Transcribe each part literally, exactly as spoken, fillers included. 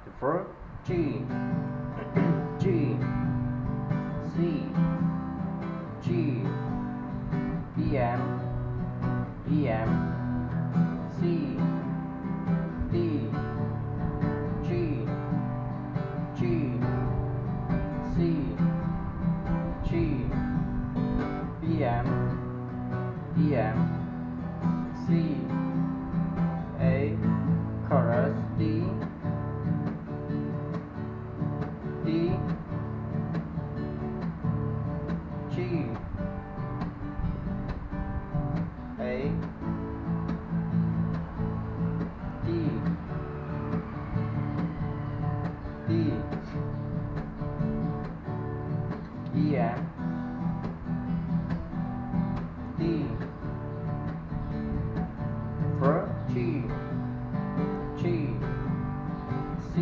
The fourth G, G, C, G, E M, E M, C, D, G, G, C, G, E M, E M, C, A, chorus D, D, G, A, D, D, E M, D, four G, G, C,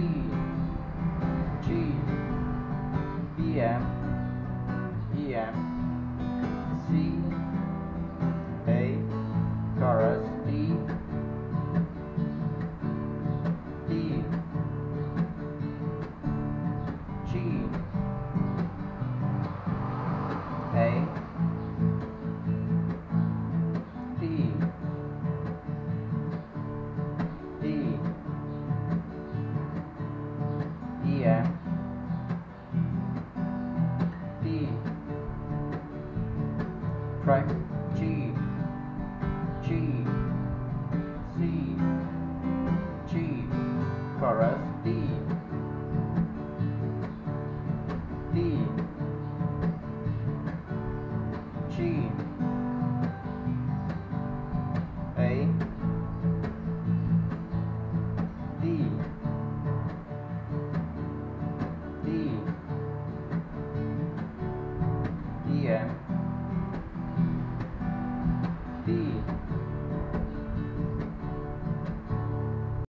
G, E M, E M, C, A, chorus D, D, G, A, D, D, E M, D, track G, G, C, G, chorus D, D, G, A, D, D, E M,